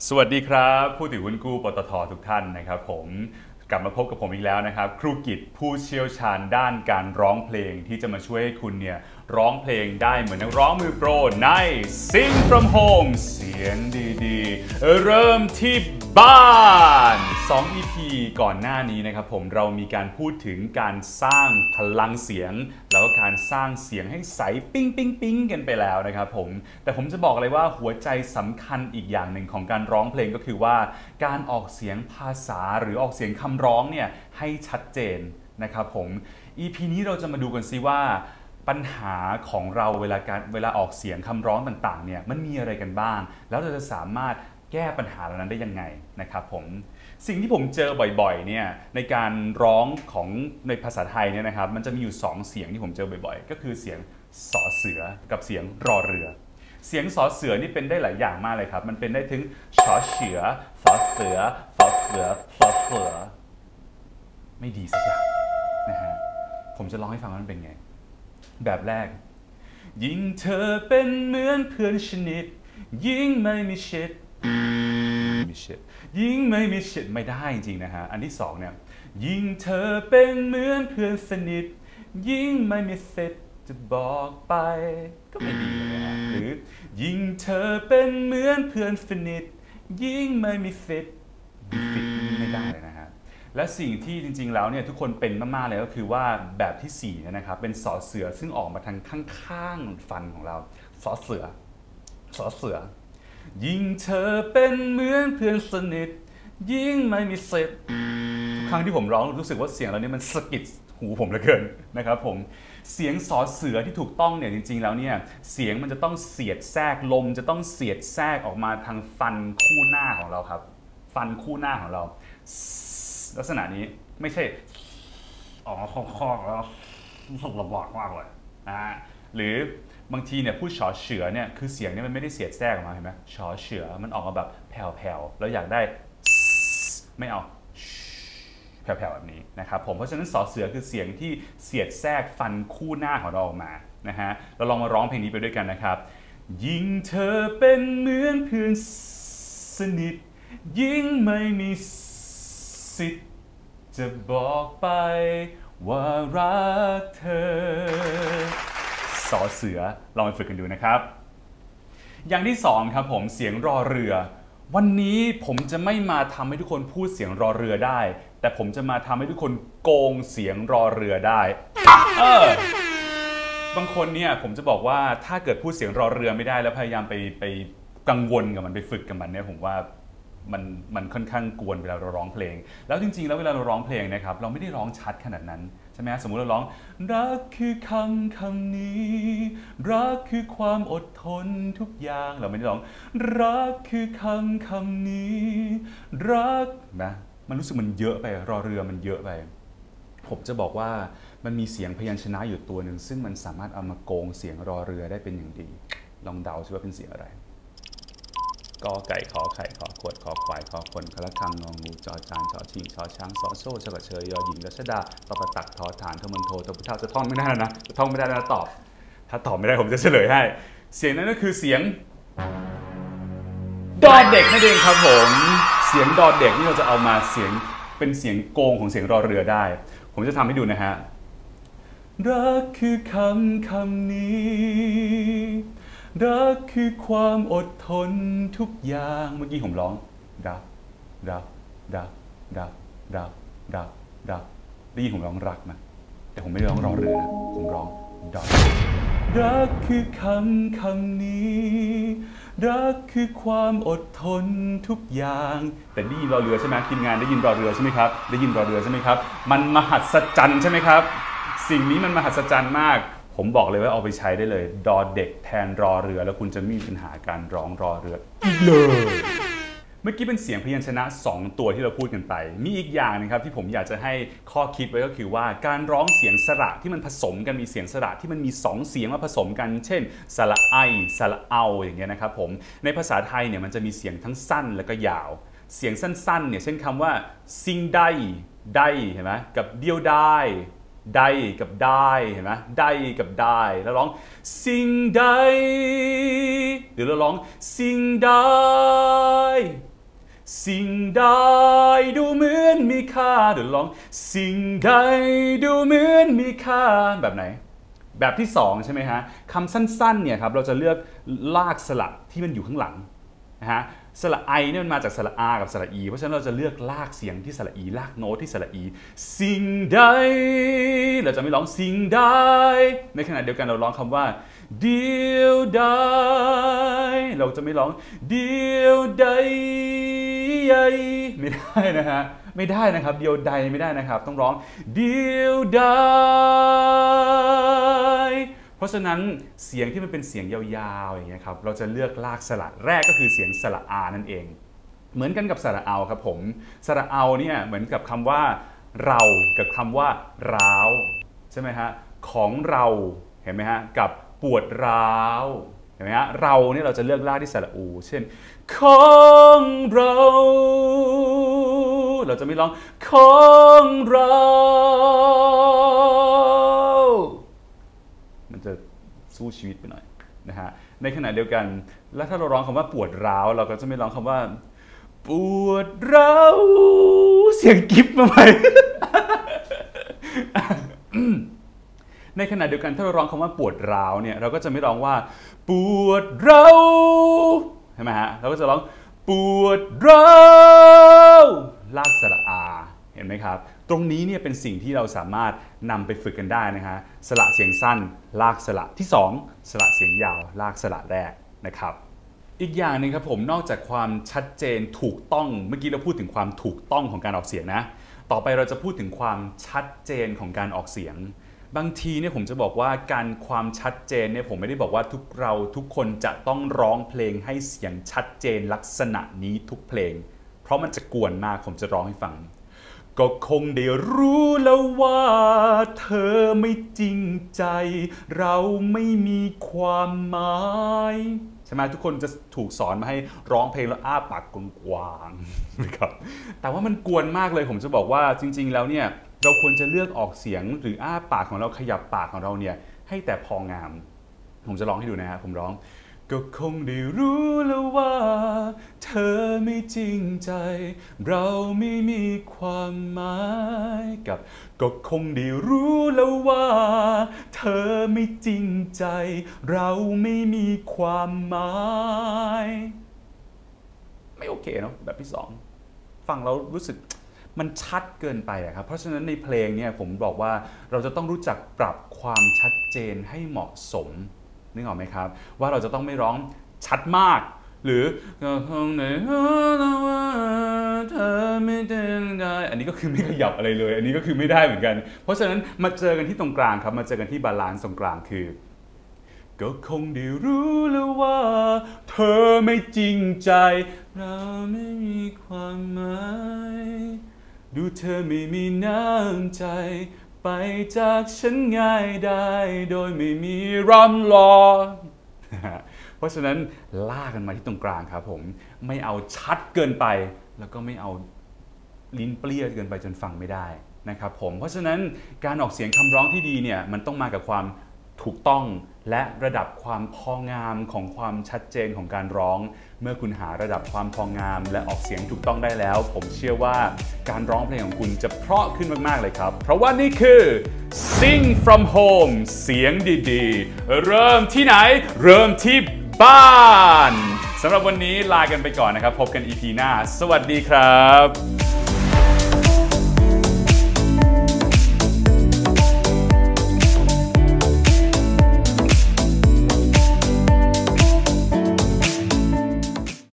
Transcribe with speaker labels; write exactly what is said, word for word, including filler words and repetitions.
Speaker 1: สวัสดีครับผู้ถือหุ้นกู้ปตททุกท่านนะครับผมกลับมาพบกับผมอีกแล้วนะครับครูกิจผู้เชี่ยวชาญด้านการร้องเพลงที่จะมาช่วยให้คุณเนี่ยร้องเพลงได้เหมือนนักร้องมือโปรใน Sing from Home เสียงดีๆเริ่มที่บ้านสอง อี พี ก่อนหน้านี้นะครับผมเรามีการพูดถึงการสร้างพลังเสียงแล้วก็การสร้างเสียงให้ใสปิ้งปิ้งปิ้งกันไปแล้วนะครับผมแต่ผมจะบอกเลยว่าหัวใจสำคัญอีกอย่างหนึ่งของการร้องเพลงก็คือว่าการออกเสียงภาษาหรือออกเสียงคำร้องเนี่ยให้ชัดเจนนะครับผม อี พี นี้เราจะมาดูกันซิว่าปัญหาของเราเวลาการเวลาออกเสียงคำร้องต่างๆเนี่ยมันมีอะไรกันบ้างแล้วเราจะสามารถแก้ปัญหาเหล่านั้นได้ยังไงนะครับผมสิ่งที่ผมเจอบ่อยๆเนี่ยในการร้องของในภาษาไทยเนี่ยนะครับมันจะมีอยู่สองเสียงที่ผมเจอบ่อยๆก็คือเสียงสอเสือกับเสียงรอเรือเสียงสอเสือนี่เป็นได้หลายอย่างมากเลยครับมันเป็นได้ถึงชอเสือสอเสือสอเสือสอเสือไม่ดีสักอย่างนะฮะผมจะร้องให้ฟังว่ามันเป็นไงแบบแรกยิ่งเธอเป็นเหมือนเพื่อนชนิดยิ่งไม่มีชิดมีชิดยิ่งไม่มีชิดไม่ได้จริงๆนะฮะอันที่สองเนี่ยยิ่งเธอเป็นเหมือนเพื่อนสนิทยิ่งไม่มีสิทธิ์จะบอกไปก็ไม่ดีนะฮะหรือยิ่งเธอเป็นเหมือนเพื่อนสนิทยิ่งไม่มีสิทธิ์มีสิทธิ์ไม่ได้เลยนะฮะและสิ่งที่จริงๆแล้วเนี่ยทุกคนเป็นมากๆเลยก็คือว่าแบบที่สี่นะครับเป็นสอเสือซึ่งออกมาทางข้างๆฟันของเราสอเสือสอเสือยิ่งเธอเป็นเหมือนเพื่อนสนิทยิ่งไม่มีสิทธิ์ทุกครั้งที่ผมร้องรู้สึกว่าเสียงเราเนี่ยมันสะกิดหูผมเหลือเกินนะครับผมเสียงสอเสือที่ถูกต้องเนี่ยจริงๆแล้วเนี่ยเสียงมันจะต้องเสียดแทรกลมจะต้องเสียดแทรกออกมาทางฟันคู่หน้าของเราครับฟันคู่หน้าของเราลักษณะนี้ไม่ใช่ออกมาคล่องๆแล้วส่งระบากมากเลยนะฮะหรือบางทีเนี่ยพูดฉอเฉือเนี่ยคือเสียงเนี่ยมันไม่ได้เสียดแทรกออกมาเห็นไหมฉอเฉือมันออกมาแบบแผ่วๆแล้วอยากได้ไม่เอาแผ่วๆแบบนี้นะครับผมเพราะฉะนั้นสอเสือคือเสียงที่เสียดแทรกฟันคู่หน้าของเราออกมานะฮะเราลองมาร้องเพลงนี้ไปด้วยกันนะครับยิ่งเธอเป็นเหมือนเพื่อนสนิทยิ่งไม่มีสิทธิ์จะบอกไปว่ารักเธอสอเสือลองไปฝึกกันดูนะครับอย่างที่สองครับผมเสียงรอเรือวันนี้ผมจะไม่มาทำให้ทุกคนพูดเสียงรอเรือได้แต่ผมจะมาทำให้ทุกคนโกงเสียงรอเรือได้เออบางคนเนี่ยผมจะบอกว่าถ้าเกิดพูดเสียงรอเรือไม่ได้แล้วพยายามไปไปกังวลกับมันไปฝึกกับมันเนี่ยผมว่ามันมันค่อนข้างกวนเวลาเราร้องเพลงแล้วจริงๆแล้วเวลาเราร้องเพลงนะครับเราไม่ได้ร้องชัดขนาดนั้นใช่ไหมสมมุติเราร้องรักคือคำคำนี้รักคือความอดทนทุกอย่างเราไม่ได้ร้องรักคือคำคำนี้รักนะมันรู้สึกมันเยอะไปรอเรือมันเยอะไปผมจะบอกว่ามันมีเสียงพยัญชนะอยู่ตัวหนึ่งซึ่งมันสามารถเอามาโกงเสียงรอเรือได้เป็นอย่างดีลองเดาซิว่าเป็นเสียงอะไรกอไก่ขอไข่ขอขวดขอควายขอคนคละคังงองูจอจานชอชิงชอช้างซอโซ่ชกเชยยอหญิงรัชดาตบตักทอฐานทมันโทตบพุทธาจะท่องไม่ได้นะจะท่องไม่ได้นะตอบถ้าตอบไม่ได้ผมจะเฉลยให้เสียงนั้นก็คือเสียงดอเด็กนั่นเองครับผมเสียงดอเด็กนี่เราจะเอามาเสียงเป็นเสียงโกงของเสียงรอเรือได้ผมจะทำให้ดูนะฮะรักคือคำคำนี้รักคือความอดทนทุกอย่างเมื่อกี้ผมร้องรักรักรักรักรักรักรักได้ยินผมร้องรักไหมแต่ผมไม่ได้ร้องรอเรือนะผมร้องดอกรักคือคำคำนี้รักคือความอดทนทุกอย่างแต่ได้ยินรอเรือใช่ไหมทีมงานได้ยินรอเรือใช่ไหมครับได้ยินรอเรือใช่ไหมครับมันมหัศจรรย์ใช่ไหมครับสิ่งนี้มันมหัศจรรย์มากผมบอกเลยว่าเอาไปใช้ได้เลยดอเด็กแทนรอเรือแล้วคุณจะไม่มีปัญหาการร้องรอเรืออีกเลยเมื่อกี้เป็นเสียงพยัญชนะสองตัวที่เราพูดกันไปมีอีกอย่างนึงครับที่ผมอยากจะให้ข้อคิดไว้ก็คือว่าการร้องเสียงสระที่มันผสมกันมีเสียงสระที่มันมีสองเสียงมาผสมกันเช่นสระไอสระเอาอย่างเงี้ยนะครับผมในภาษาไทยเนี่ยมันจะมีเสียงทั้งสั้นแล้วก็ยาวเสียงสั้นๆเนี่ยเช่นคำว่าซิงได้ได้เห็นไหมกับเดียวได้ได้กับได้เห็นไหมได้กับได้แล้วร้องสิ่งใดหรือเราร้องสิ่งใดสิ่งใดดูเหมือนมีค่าเดี๋ยวลองสิ่งใดดูเหมือนมีค่าแบบไหนแบบที่สองใช่ไหมฮะคำสั้นๆเนี่ยครับเราจะเลือกลากสระที่มันอยู่ข้างหลังนะฮะสระไอเนี่ยมันมาจากสระอากับสระอีเพราะฉะนั้นเราจะเลือกลากเสียงที่สระอีลากโน้ตที่สระอีสิ่งใดเราจะไม่ร้องสิ่งใดในขณะเดียวกันเราร้องคำว่าเดียวใดเราจะไม่ร้องเดียวใดไม่ได้นะฮะไม่ได้นะครับเดียวใดไม่ได้นะครับต้องร้องเดียวใดเพราะฉะนั้นเสียงที่มันเป็นเสียงยาวๆอย่างเงี้ยครับเราจะเลือกลากสระแรกก็คือเสียงสระอานั่นเองเหมือนกันกับสระเอาครับผมสระเอาเนี่ยเหมือนกับคำว่าเรากับคำว่าร้าวใช่ไหมฮะของเราเห็นไหมฮะกับปวดร้าวเห็นไหมฮะเราเนี่ยเราจะเลือกลากที่สระอูเช่นของเราเราจะไม่ร้องของเรามันจะสู้ชีวิตไปหน่อยนะฮะในขณะเดียวกันแล้วถ้าเราร้องคำว่าปวดร้าวเราก็จะไม่ร้องคำว่าปวดร้าวเสียงกิ๊บมาไหม ในขณะเดียวกันถ้าเราร้องคำว่าปวดร้าวเนี่ยเราก็จะไม่ร้องว่าปวดร้าวใช่ไหมฮะเราก็จะร้องปวดร้าวลากสระอาเห็นไหมครับตรงนี้เนี่ยเป็นสิ่งที่เราสามารถนำไปฝึกกันได้นะฮะสระเสียงสั้นลากสระที่สองสระเสียงยาวลากสระแรกนะครับอีกอย่างหนึ่งครับผมนอกจากความชัดเจนถูกต้องเมื่อกี้เราพูดถึงความถูกต้องของการออกเสียงนะต่อไปเราจะพูดถึงความชัดเจนของการออกเสียงบางทีเนี่ยผมจะบอกว่าการความชัดเจนเนี่ยผมไม่ได้บอกว่าทุกเราทุกคนจะต้องร้องเพลงให้เสียงชัดเจนลักษณะนี้ทุกเพลงเพราะมันจะกวนมากผมจะร้องให้ฟังก็คงได้รู้แล้วว่าเธอไม่จริงใจเราไม่มีความหมายใช่ไหมทุกคนจะถูกสอนมาให้ร้องเพลงแล้วอ้าปากกว้างๆนะครับแต่ว่ามันกวนมากเลยผมจะบอกว่าจริงๆแล้วเนี่ยเราควรจะเลือกออกเสียงหรืออ้าปากของเราขยับปากของเราเนี่ยให้แต่พองามผมจะร้องให้ดูนะฮะผมร้องก็คงได้รู้แล้วว่าเธอไม่จริงใจเราไม่มีความหมายกับก็คงได้รู้แล้วว่าเธอไม่จริงใจเราไม่มีความหมายไม่โอเคเนาะแบบที่สองฟังเรารู้สึกมันชัดเกินไปอะครับเพราะฉะนั้นในเพลงเนี่ยผมบอกว่าเราจะต้องรู้จักปรับความชัดเจนให้เหมาะสมนึกออกไหมครับว่าเราจะต้องไม่ร้องชัดมากหรือเธอไม่ได้อันนี้ก็คือไม่ขยับอะไรเลยอันนี้ก็คือไม่ได้เหมือนกันเพราะฉะนั้นมาเจอกันที่ตรงกลางครับมาเจอกันที่บาลานซ์ตรงกลางคือก็คงได้รู้แล้วว่าเธอไม่จริงใจเราไม่มีความหมายดูเธอไม่มีน้ำใจไปจากฉันง่ายได้โดยไม่มีร่ำรอ เพราะฉะนั้นลากกันมาที่ตรงกลางครับผมไม่เอาชัดเกินไปแล้วก็ไม่เอาลิ้นเปรี้ยเกินไปจนฟังไม่ได้นะครับผมเพราะฉะนั้นการออกเสียงคำร้องที่ดีเนี่ยมันต้องมากับความถูกต้องและระดับความพองามของความชัดเจนของการร้องเมื่อคุณหาระดับความพองามและออกเสียงถูกต้องได้แล้วผมเชื่อว่าการร้องเพลงของคุณจะเพราะขึ้นมากๆเลยครับเพราะว่านี่คือ Sing from Home เสียงดีๆเริ่มที่ไหนเริ่มที่บ้านสำหรับวันนี้ลากันไปก่อนนะครับพบกัน อี พี หน้าสวัสดีครับ